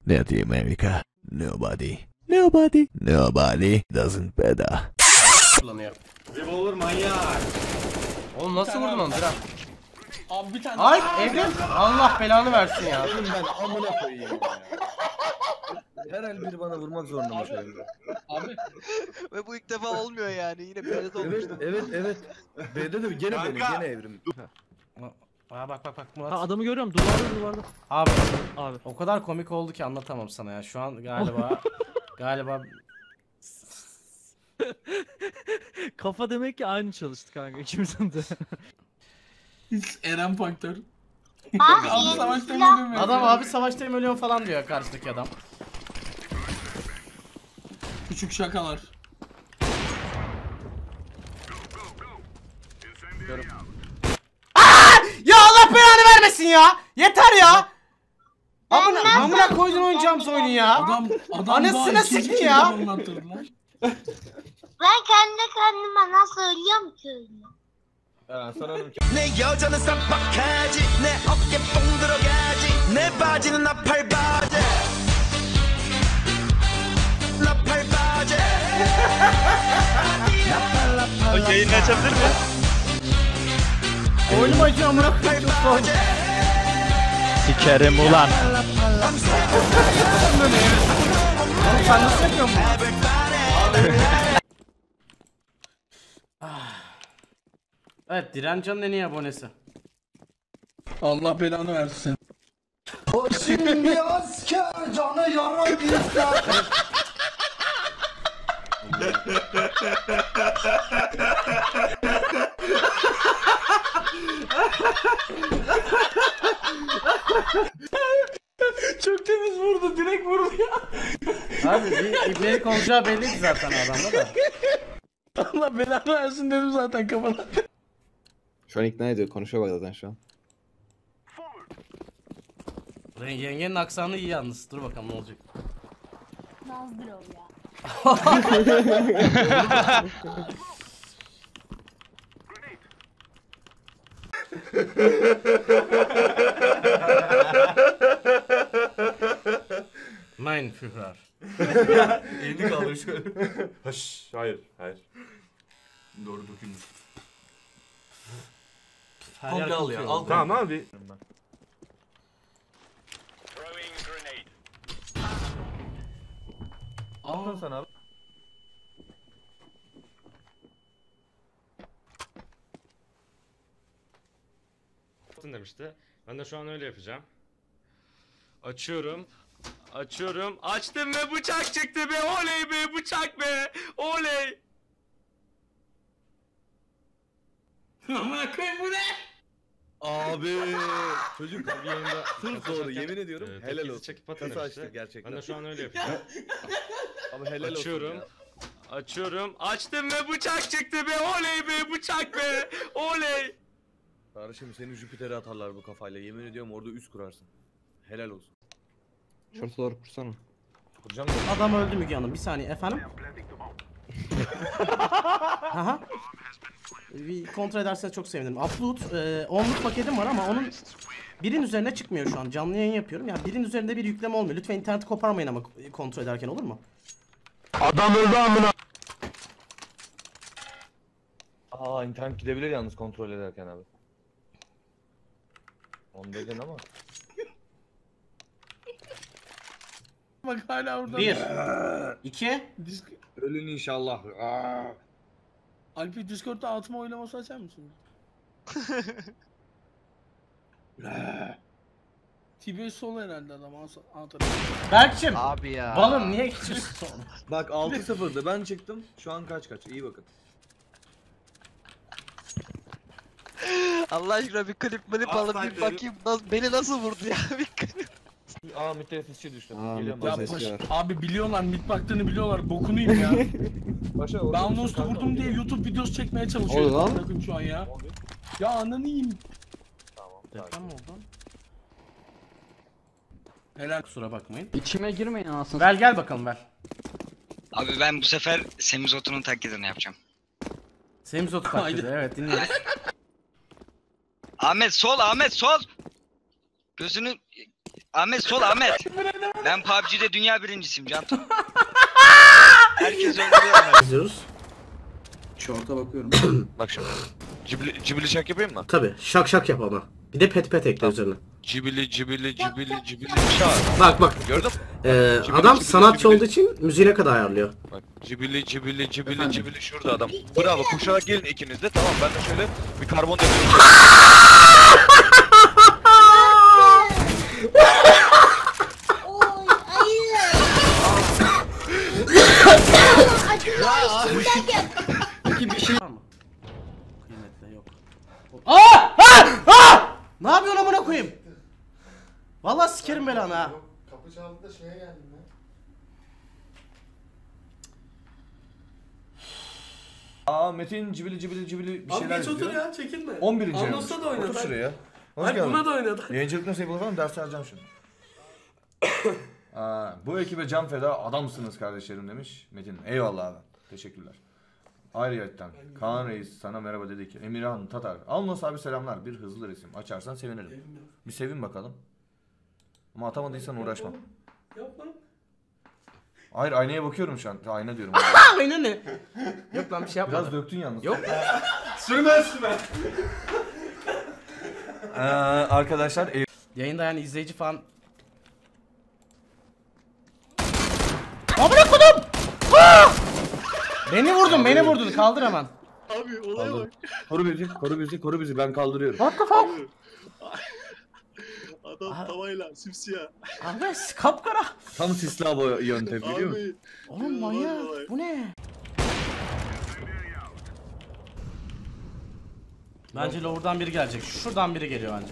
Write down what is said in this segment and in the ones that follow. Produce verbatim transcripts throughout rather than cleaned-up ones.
Latin America. Nobody. Nobody. Nobody doesn't better. Revolver manyak. Oğlum nasıl vurdun onu? Bırak. Abi bir tane. Ay Evrim. Allah belanı versin ya. Oğlum ben amına koyayım ya. Her el biri bana vurmak zorunda mı şöyle? Abi. Ve bu ilk defa olmuyor yani. Yine B'de de Evet olmuştu. evet evet. B'de de gene benim gene Evrim. Aa bak bak bak Murat. Ha adamı görüyorum duvarda duvarda. Abi Abi. o kadar komik oldu ki anlatamam sana ya. Şu an galiba galiba Kafa demek ki aynı çalıştı kanka ikimizin de. Eren Faktör. Abi Abi yeni savaşta silah. ölüyorum. adam abi savaştayım ölüyorum falan diyor karşıdaki adam. Küçük şakalar. Ya Allah belanı vermesin ya. Yeter ya. Amına amına koydun oyuncağımız oyunu ya. Adam adam Anasını daha ikinci sikeyim kere ya. anlattırdılar. Ben kendi kendime nasıl ölüyorum ki öyle? Ha sanırım ki. 내 여자는 쌈박하지 내 어깨 뽕 들어가지 내 바지는 나팔바지 나팔바지 O yayını açabilir mi? Oyunum acıyor amına koyayım çok zor. Sikerim ulan. Oğlum sen nasıl yapıyorsun bunu? Evet Direncan'ın en iyi abonesi. Allah belanı versin. O şimdi asker canı yara gitler Çok temiz vurdu, direkt vurdu ya. Abi bir ibnelik olacağı belliydi zaten adamda da. Allah belanı versin dedim zaten kafana. Şu an ikna ediyor konuşuyor bak zaten şu an. Yengenin aksanı iyi yalnız. Dur bakalım ne olacak. Nazdır o ya. Mein Führer. Elini kaldır şöyle. Haş, hayır, hayır. Doğru dökülmüş. Her Komple yer al ya, kokuyor. al. Tamam abi. Aldın sen abi. Demişti. Ben de şu an öyle yapacağım. Açıyorum. Açıyorum. Açtım ve bıçak çıktı be. Oley be bıçak be. Oley. Amına koyayım bu ne? Abi çocuk yayında sırf doğru yemin ediyorum Ee, helal tekizi olsun. çekip atın Kısa demişti. açtı gerçekten. Ben de şu an öyle yapacağım. Abi helal Açıyorum. olsun ya. Açıyorum. Açtım ve bıçak çıktı be. Oley be bıçak be. Oley. Kardeşim seni Jüpiter'e atarlar bu kafayla yemin ediyorum orada üst kurarsın. Helal olsun. Şurası doğru kursana. Kuracağım da. Adam öldü Müge Hanım. Bir saniye efendim. Aha. Bir kontrol ederseniz çok sevinirim. Upload e, onluk paketim var ama onun birin üzerine çıkmıyor şu an. Canlı yayın yapıyorum. Yani birin üzerinde bir yükleme olmuyor. Lütfen interneti koparmayın ama kontrol ederken olur mu? Adam öldü amına. Aa internet gidebilir yalnız kontrol ederken abi. Onu dedin ama. Bak hala orada. Bir. iki. Disk... Ölün inşallah. Aa. Alpi Discord'da altıma oylaması açar mısın? T B S sol herhalde adam anahtarı. Berkçim. Abi ya. Balım niye geçiyorsun sonra? Bak altı sıfırdı ben çıktım. Şu an kaç kaç iyi bakın. Allah aşkına bir klip klip Al alıp sen bir de. bakayım. Nasıl, beni nasıl vurdu ya bir klip. Aa müttefisçi düştüm. Aa, Geliyorum Ya müttefisçi. başa. paş, abi biliyorlar mid baktığını biliyorlar bokunu yiyeyim ya. Başa Ben orada Nos'u kanka, vurdum diye geliyorum. YouTube videosu çekmeye çalışıyorum. Oldu lan. Bakın şu an ya. Oldu. Ya ananı yiyeyim. Tamam. Deprem mi oldu? Helal. Kusura bakmayın. İçime girmeyin anasını. Ver gel bakalım ver. Abi ben bu sefer Semizotu'nun taklidini yapacağım. Semizot taklidi evet dinliyoruz. Ahmet sol, Ahmet sol. Gözünü... Ahmet sol, Ahmet. Bu ne Ben P U B G'de dünya birincisiyim Can. Herkes öldürüyor. İzliyoruz. Şorta bakıyorum. Bak şimdi. Cibili, cibili şak yapayım mı? Tabi şak şak yap ama. Bir de pet pet ekle tamam. Üzerine. Cibili cibili cibili cibili şak. Bak bak. Gördün mü? Ee, Cibili, adam cibili, sanatçı cibili. olduğu için müziğine kadar ayarlıyor. Bak cibili cibili cibili cibili şurada adam. Bravo koşarak gelin ikiniz de tamam ben de şöyle bir karbon dönüyorum. Oy ayı. Acılar üstündeyken. Peki bir şey var mı? Kıymetli yok. Aa! Aa! Aa! Ne yapıyorsun amına koyayım? Vallahi sikerim belanı ha. Kapı çaldı da şeye geldim ben. Aa Metin cibili cibili cibili bir Abi şeyler geç izliyor. otur ya çekinme. on birinci Anlas'a da oynadı. Otur şuraya. Hoş Hayır geldin. buna da oynadı. Yayıncılık nasıl yapılır falan ders vereceğim şimdi. Aa, bu ekibe can feda adamsınız kardeşlerim demiş Metin. Eyvallah abi. Teşekkürler. Ayrıyetten Kaan Reis sana merhaba dedi ki Emirhan Tatar. Alnos abi selamlar. Bir hızlı resim. Açarsan sevinirim. Bir sevin bakalım. Ama atamadıysan uğraşma. Yap lan. Hayır aynaya bakıyorum şu an. Ayna diyorum. Ayna ne? Yok lan bir şey yapmadım. Biraz döktün yalnız. Yok. Sürme üstüme. Ee, arkadaşlar ev... Yayında yani izleyici falan. Amına kodum! Aa! Beni vurdun, beni vurdun. Kaldır hemen. Abi olaya bak. Koru bizi, koru bizi, koru bizi. Ben kaldırıyorum. What the fuck? Adam tavayla simsiyah. Abi kapkara. Tam sisli hava yöntemi biliyor musun? Oğlum manyak. Bu ne? Bence lower'dan biri gelecek. Şuradan biri geliyor bence.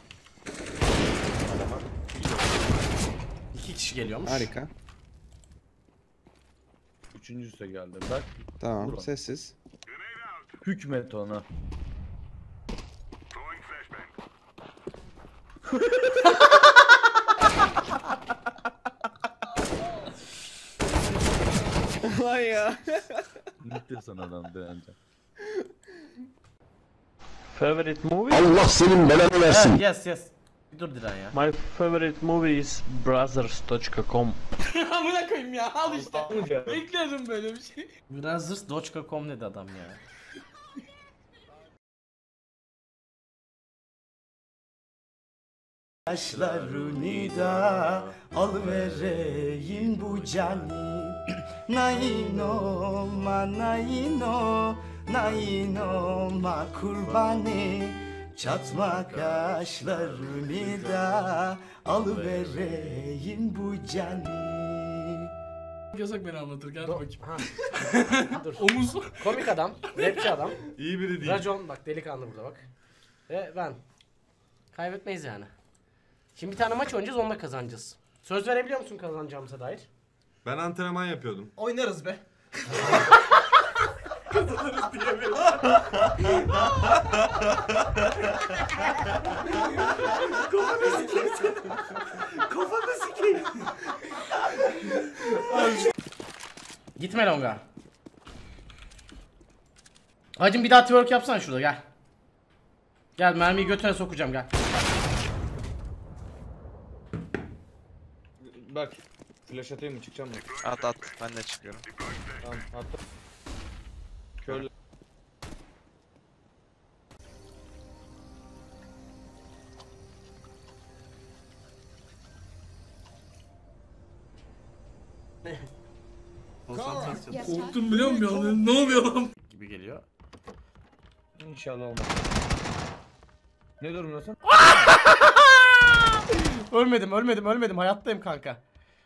İki kişi geliyormuş. Harika. Üçüncüsü de geldi. Bak. Tamam Vur. sessiz. Hükmet ona. Vay ya. Bitti sana adam bence. Favorite movie? Allah senin belanı versin. Yes yes. Dur Diren ya. My favorite movie is brothers dot com. Amına koyayım ya al işte. Bekledim böyle bir şey. Brothers dot com dedi adam ya. Yaşlarını da alıvereyim bu cani. Nain olma, nain ol, nain olma kurbani. Çatma kaşlarını da alıvereyim bu cani. Yasak beni anlatır gel bakayım. Ha. Dur. Omuz. Komik adam, rapçi adam. İyi biri değil. Racon bak delikanlı burada bak. Ve ben. Kaybetmeyiz yani. Şimdi bir tane maç oynayacağız, onunla kazanacağız. Söz verebiliyor musun kazanacağımıza dair? Ben antrenman yapıyordum. Oynarız be. Kazanırız diyemiyorum. Kafanı sikeyim seni. Kafanı sikeyim. Gitme longa. Hacım bir daha twerk yapsana şurada gel. Gel mermiyi götüne sokacağım gel. Bak. Flash atayım mı çıkacağım mı? At at ben de çıkıyorum. Tamam attım. Körle. Konsantrasyon Korktum biliyor musun ya? Ne oluyor lan? gibi geliyor. İnşallah olmaz. Ne durumdasın? Ölmedim ölmedim ölmedim hayattayım kanka.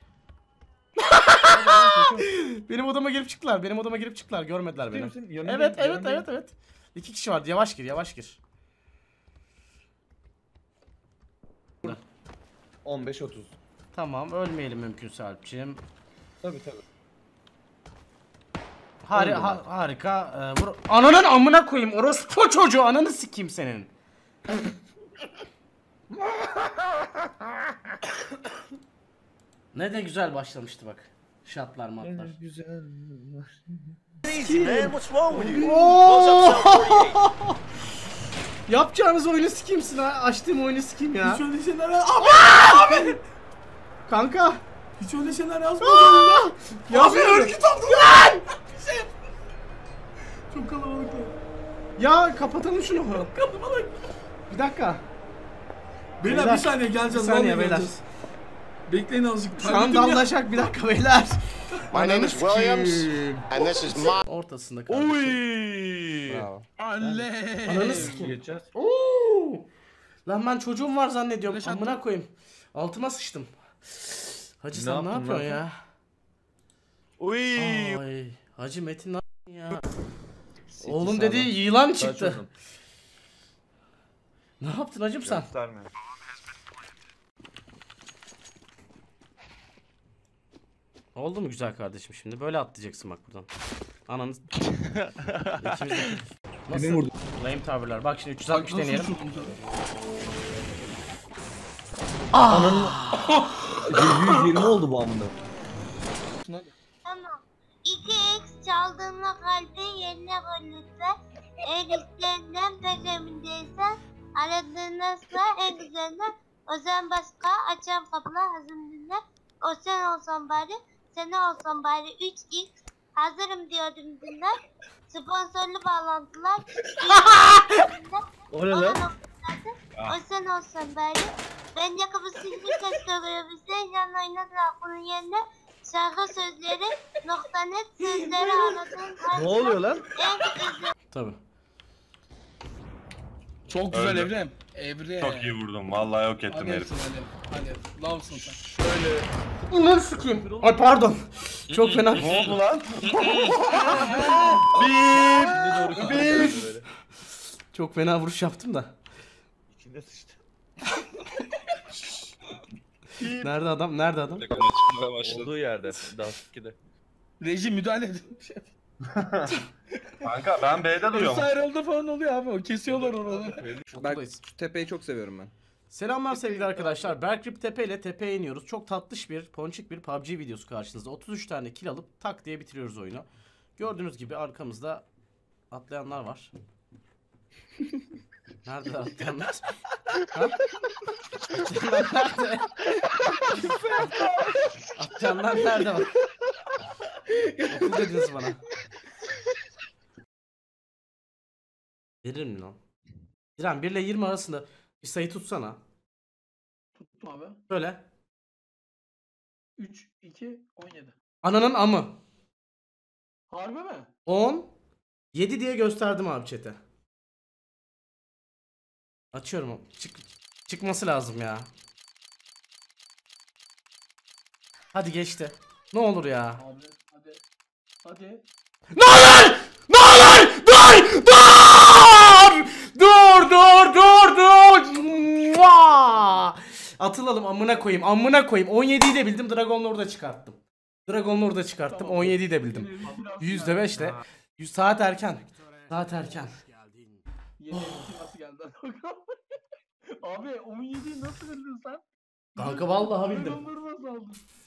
Benim odama girip çıktılar. Benim odama girip çıktılar. Görmediler beni. Misin? Yanında- Evet evet yanında- evet evet. İki kişi vardı. Yavaş gir, yavaş gir. on beş otuz. Tamam, ölmeyelim mümkünse Alpçiğim. Tabii tabii. Hari ha- harika. Ee, vur. Ananın amına koyayım. Orospu çocuğu. Ananı sikeyim senin. Ne de güzel başlamıştı bak. Şatlar matlar. Güzel. Easy man, what's wrong with you? Oo! Yapacağınız oyunu sikeyim ha. Açtığım oyunu sikeyim ya. Şöyle şeyler abi. Kanka. Hiç öyle şeyler yazmadın ya. Abi örgüt oldum lan. Çok kalabalıklar. Ya kapatalım şunu. Kalabalık. Bir dakika. Beyler, Beyler, bir saniye geleceğiz. bir saniye vallahi beyler. geleceğiz. Bekleyin azıcık. Şu an Kaybettim ya. dallaşak bir dakika beyler. My name is Williams and this is my... Ortasında kardeşim. Oy. Bravo. Alley. Ananı sikeyim. Geçeceğiz. Oo! Lan ben çocuğum var zannediyorum. Flash Amına attım. koyayım. Altıma sıçtım. Hacı Ne sen ne yaptın yapıyorsun lan? ya? Oy. Ay, Hacı Metin ne yapıyorsun ya? City Oğlum sağlam. dedi yılan Kaç çıktı. oğlum? Ne yaptın hacım sen? Gösterme. Oldu mu güzel kardeşim şimdi? Böyle atlayacaksın bak buradan. Ananı... İkimiz de... Nasıl? vurdu. Lame tavırlar. Bak şimdi üç yüz altmış deneyelim. yüz yirmi oldu bu amına. Tamam. iki x çaldığında kalbi yerine koy lütfen. Eğer istenilen pek emin değilsen aradığında sıra en güzelinden. O zaman başka açan kapılar hazır dinler. O sen olsan bari, sen olsan bari üç x hazırım diyordum dinler. Sponsorlu bağlantılar. O ne lan? O sen olsan bari. Ben yakıbı silgi ses görebilsen yanına oynadın aklının yerine. Şarkı sözleri nokta net sözleri aradığın Ne oluyor lan? en güzel. Tabii. Çok güzel Öldü. Evrem. Evre. Çok iyi vurdum. Vallahi yok ettim Hadi herif. hadi. Hadi. Lavsın sen. Şöyle. Ulan sikeyim. Ay pardon. Çok fena. Ne oldu lan? Bir. Bir. Çok fena vuruş yaptım da. İçine sıçtı. Nerede adam? Nerede adam? Olduğu yerde. Dans ikide. Reji müdahale edin. Kanka ben B'de duruyorum. Ayrıldı falan oluyor abi. O kesiyorlar oraları. Buradayız. Şu tepeyi çok seviyorum ben. Selamlar sevgili arkadaşlar. Berkrip Tepe ile tepeye iniyoruz. Çok tatlış bir, ponçik bir P U B G videosu karşınızda. otuz üç tane kill alıp tak diye bitiriyoruz oyunu. Gördüğünüz gibi arkamızda atlayanlar var. Nerede atlayanlar? Ha? Atlayanlar nerede? Atlayanlar nerede var? Okul dediniz bana. Verir mi lan? İrem bir ile yirmi arasında bir sayı tutsana. Tuttum abi. Böyle. üç, iki, on yedi. Ananın amı. Harbi mi? on, yedi diye gösterdim abi chat'e. Açıyorum. Çık çıkması lazım ya. Hadi geçti. Ne olur ya. Abi hadi. Hadi. Ne olur! Ne olur! Dur! Dur! Dur dur dur dur! Mua! Atılalım amına koyayım. Amına koyayım. on yediyi de bildim. Dragon Lord'a çıkarttım. Dragon Lord'a çıkarttım. on yediyi de bildim. yüzde beş ile. yüz saat erken. Saat erken. Yeni iki nasıl geldi? Abi on yediyi nasıl bildin sen? Kanka vallahi bildim. Dragon Lord'u nasıl aldın?